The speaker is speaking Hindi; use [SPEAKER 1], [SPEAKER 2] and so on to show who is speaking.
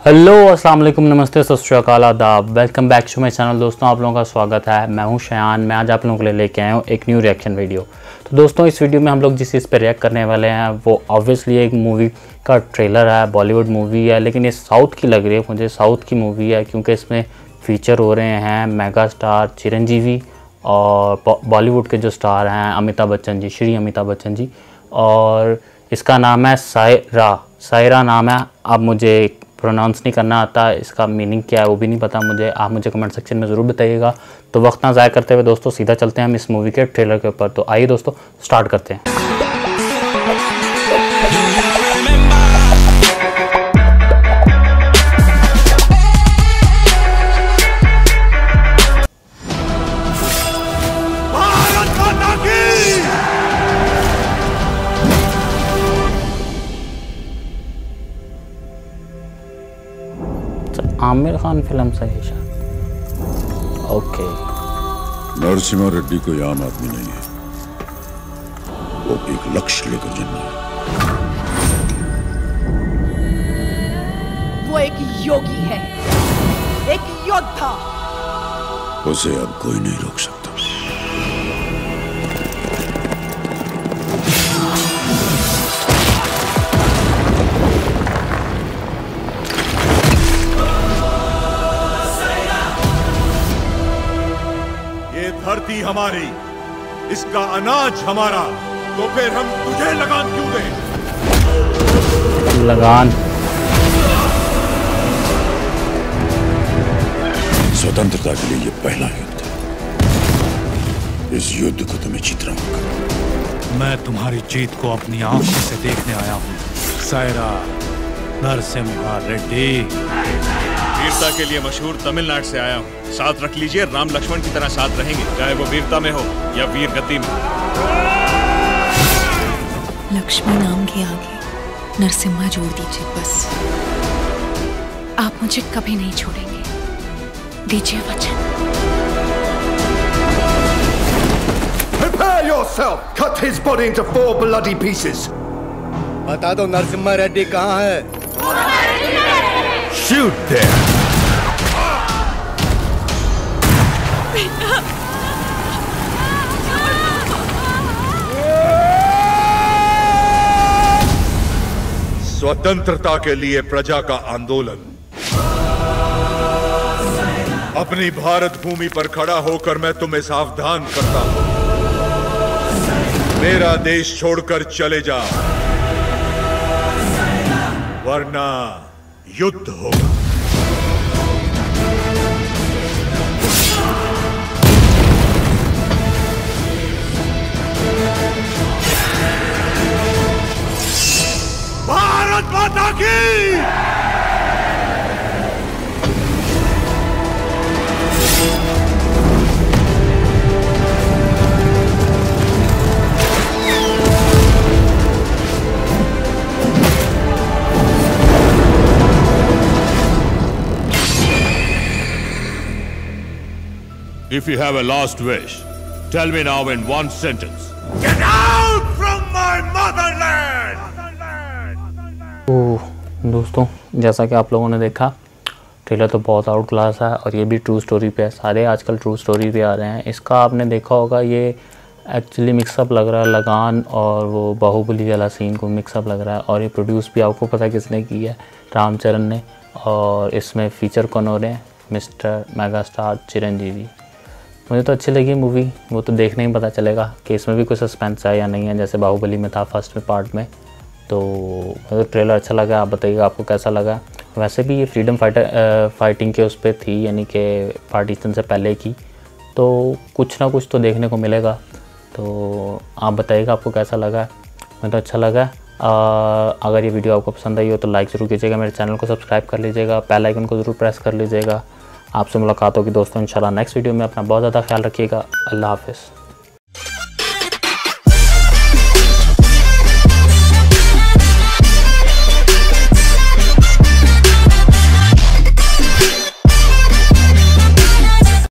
[SPEAKER 1] हेलो अस्सलाम वालेकुम, नमस्ते, सत श्री अकाल, आदाब। Welcome back to my channel. दोस्तों आप लोगों का स्वागत है। मैं हूं शयान। मैं आज आप लोगों के लिए लेके आया हूं एक न्यू रिएक्शन वीडियो। तो दोस्तों इस वीडियो में हम लोग जिस चीज़ पे रिएक्ट करने वाले हैं वो ऑब्वियसली एक मूवी का ट्रेलर है, बॉलीवुड मूवी है, लेकिन ये साउथ की लग रही है मुझे। साउथ की मूवी है क्योंकि इसमें फीचर हो रहे हैं मेगा स्टार चिरंजीवी और बॉलीवुड के जो स्टार हैं अमिताभ बच्चन जी, श्री अमिताभ बच्चन जी। और इसका नाम है साय रा। साय रा नाम है। अब मुझे प्रोनाउंस नहीं करना आता, इसका मीनिंग क्या है वो भी नहीं पता मुझे। आप मुझे कमेंट सेक्शन में ज़रूर बताइएगा। तो वक्त ना ज़ाया करते हुए दोस्तों सीधा चलते हैं हम इस मूवी के ट्रेलर के ऊपर। तो आइए दोस्तों स्टार्ट करते हैं। आमिर खान फिल्म से है शायद। ओके।
[SPEAKER 2] नरसिम्हा रेड्डी कोई आम आदमी नहीं है, वो एक लक्ष्य लेकर जन्मा है।
[SPEAKER 3] वो एक योगी है, एक योद्धा।
[SPEAKER 2] उसे अब कोई नहीं रोक सकता।
[SPEAKER 4] धरती हमारी, इसका अनाज हमारा, तो फिर हम तुझे लगान क्यों दें?
[SPEAKER 1] लगान।
[SPEAKER 2] स्वतंत्रता के लिए ये पहला युद्ध है। इस युद्ध को तुम्हें जीतना होगा।
[SPEAKER 5] मैं तुम्हारी जीत को अपनी आंखों से देखने आया हूँ। सय रा नरसिम्हा रेड्डी।
[SPEAKER 4] वीरता के लिए मशहूर तमिलनाडु से आया हूँ। साथ रख लीजिए, राम-लक्ष्मण की तरह साथ रहेंगे, चाहे वो वीरता में हो या वीर गति में।
[SPEAKER 6] लक्ष्मी नाम के आगे नरसिम्हा जोड़ दीजिए बस। आप मुझे कभी नहीं छोड़ेंगे, दीजिए वचन।
[SPEAKER 7] Prepare yourself. Cut his body into 4 bloody pieces.
[SPEAKER 8] बता दो नरसिम्हा रेड्डी कहाँ है?
[SPEAKER 7] Shoot there.
[SPEAKER 4] स्वतंत्रता के लिए प्रजा का आंदोलन। अपनी भारत भूमि पर खड़ा होकर मैं तुम्हें सावधान करता हूं, मेरा देश छोड़कर चले जा, वरना युद्ध होगा। भारत माता की।
[SPEAKER 9] If you have a last wish, tell me now in one sentence.
[SPEAKER 4] Get out from my motherland!
[SPEAKER 1] दोस्तों जैसा कि आप लोगों ने देखा ट्रेलर तो बहुत आउट क्लास है और ये भी ट्रू स्टोरी पे है। सारे आजकल ट्रू स्टोरी पे आ रहे हैं। इसका आपने देखा होगा ये एक्चुअली मिक्सअप लग रहा है, लगान और वो बाहुबली वाला सीन को मिक्सअप लग रहा है। और ये प्रोड्यूस भी आपको पता किसने की है, रामचरण ने। और इसमें फ़ीचर कौन हो रहे हैं, मिस्टर मेगा स्टार चिरंजीवी। मुझे तो अच्छी लगी मूवी, वो तो देखने ही पता चलेगा कि इसमें भी कोई सस्पेंस है या नहीं है, जैसे बाहुबली में था फर्स्ट में पार्ट में। तो मुझे ट्रेलर अच्छा लगा। आप बताइएगा आपको कैसा लगा। वैसे भी ये फ्रीडम फाइटिंग के उस पर थी, यानी कि पार्टीशन से पहले की, तो कुछ ना कुछ तो देखने को मिलेगा। तो आप बताइएगा आपको कैसा लगा। मुझे तो अच्छा लगा। अगर ये वीडियो आपको पसंद आई हो तो लाइक ज़रूर कीजिएगा, मेरे चैनल को सब्सक्राइब कर लीजिएगा, बेल आइकन को ज़रूर प्रेस कर लीजिएगा। आपसे मुलाकात होगी दोस्तों इंशाल्लाह नेक्स्ट वीडियो में। अपना बहुत ज़्यादा ख्याल रखिएगा। अल्लाह हाफ़िज़।